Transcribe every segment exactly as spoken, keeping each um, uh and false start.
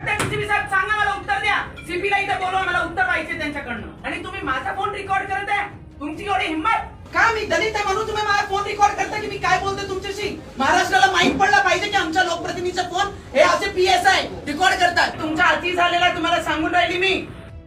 ACP साहेब सांगा मला उत्तर द्या. सीपीला इथे बोलवा, मला उत्तर पाहिजे त्यांच्याकडनं. आणि तुम्ही माझा फोन रेकॉर्ड करत आहे, तुमची एवढी हिंमत का? मी दलित आहे म्हणून तुम्ही माझा फोन रेकॉर्ड करता की मी काय बोलते तुमच्याशी? महाराष्ट्राला माहित पडला पाहिजे की आमच्या लोकप्रतिनिधीचा फोन हे असे पीएस आहे रेकॉर्ड करतात. तुमच्या अति झालेला तुम्हाला सांगून राहिली मी.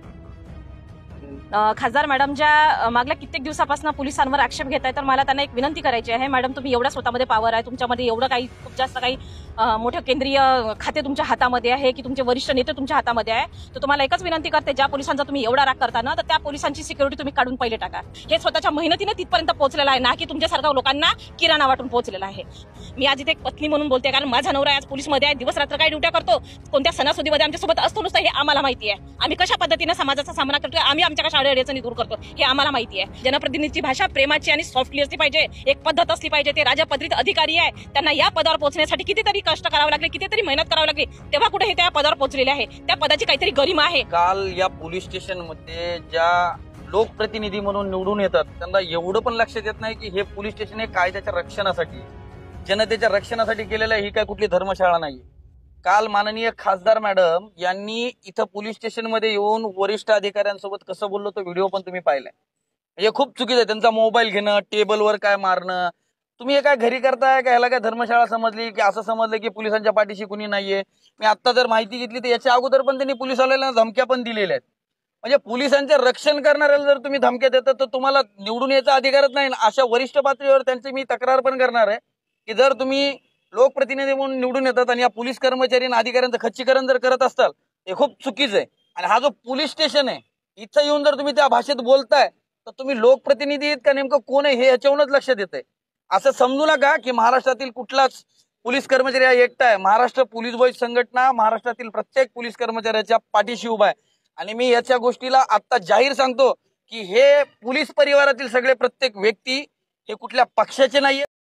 खासदार मॅडम ज्या मागल्या कित्येक दिवसापासून पोलिसांवर आक्षेप घेत आहे, तर मला त्यांना एक विनंती करायची आहे. मॅडम, तुम्ही एवढा स्वतःमध्ये पॉवर आहे, तुमच्यामध्ये एवढं काही खूप जास्त काही मोठे केंद्रीय खाते तुमच्या हातामध्ये आहे की तुमचे वरिष्ठ नेते तुमच्या हातामध्ये आहे, तर तुम्हाला एकच विनंती करते, ज्या पोलिसांचा तुम्ही एवढा राग करता ना, तर त्या पोलिसांची सिक्युरिटी तुम्ही काढून पहिले टाका. हे स्वतःच्या मेहनतीने तिथपर्यंत पोहोचलेलं आहे ना की तुमच्यासारख्या लोकांना किराणा वाटून पोहोचलेला आहे. मी आज इथे एक पत्नी म्हणून बोलते, कारण माझा नवरा आज पोलीसमध्ये आहे, दिवस रात्र काय ड्युट्या करतो, कोणत्या सणासुदीमध्ये आमच्यासोबत असतो नुसतं, हे आम्हाला माहिती आहे. आम्ही कशा पद्धतीने समाजाचा सामना करतो, आम्ही आमच्या कशा अडचणी दूर करतो हे आम्हाला माहिती आहे. जनप्रतिनिधीची भाषा प्रेमाची आणि सॉफ्टली असली पाहिजे, एक पद्धत असली पाहिजे. ते राजपत्रित अधिकारी आहे, त्यांना या पदावर पोहोचण्यासाठी कितीतरी कष्ट करावे लागले, कितीतरी मेहनत करावी लागली, तेव्हा कुठे हे त्या पदावर पोहोचलेले आहे. त्या पदाची काहीतरी गरिमा आहे. काल या पोलीस स्टेशन मध्ये ज्या लोकप्रतिनिधी म्हणून निवडून येतात त्यांना एवढं पण लक्षात येत नाही की हे पोलीस स्टेशन हे कायद्याच्या रक्षणासाठी, जनतेच्या रक्षणासाठी केलेलं आहे. ही काय कुठली धर्मशाळा नाही. काल माननीय खासदार मॅडम यांनी इथं पोलीस स्टेशन मध्ये येऊन वरिष्ठ अधिकाऱ्यांसोबत कसं बोललो तो व्हिडिओ पण तुम्ही पाहिलाय. हे खूप चुकीचं आहे. त्यांचा मोबाईल घेणं, टेबलवर काय मारणं, तुम्ही हे काय घरी करताय का? ह्याला काय धर्मशाळा समजली की असं समजलं की पोलिसांच्या पाठीशी कुणी नाहीये? मी आता जर माहिती घेतली तर याच्या अगोदर पण त्यांनी पोलिसवाल्यांना धमक्या पण दिलेल्या आहेत. म्हणजे पोलिसांचे रक्षण करणाऱ्याला जर तुम्ही धमक्या देता तर तुम्हाला निवडून यायचा अधिकारच नाही. अशा वरिष्ठ पातळीवर त्यांची मी तक्रार पण करणार आहे की जर तुम्ही लोकप्रतिनिधी म्हणून निवडून येतात आणि या पोलीस कर्मचारी आणि अधिकाऱ्यांचं खच्चीकरण जर करत असताल हे खूप चुकीचं आहे. आणि हा जो पोलीस स्टेशन आहे इथं येऊन जर तुम्ही त्या भाषेत बोलताय तर तुम्ही लोकप्रतिनिधी आहेत का नेमकं कोण आहे हे ह्याच्यावरूनच लक्षात येतंय. असं समजू नका की महाराष्ट्रातील कुठलाच पोलीस कर्मचारी हा एकटा आहे. महाराष्ट्र पोलीस बॉईज संघटना महाराष्ट्रातील प्रत्येक पोलीस कर्मचाऱ्याच्या पाठीशी उभा आहे. आणि मी याच्या गोष्टीला आता जाहीर सांगतो की हे पोलीस परिवारातील सगळे प्रत्येक व्यक्ती हे कुठल्या पक्षाचे नाहीये.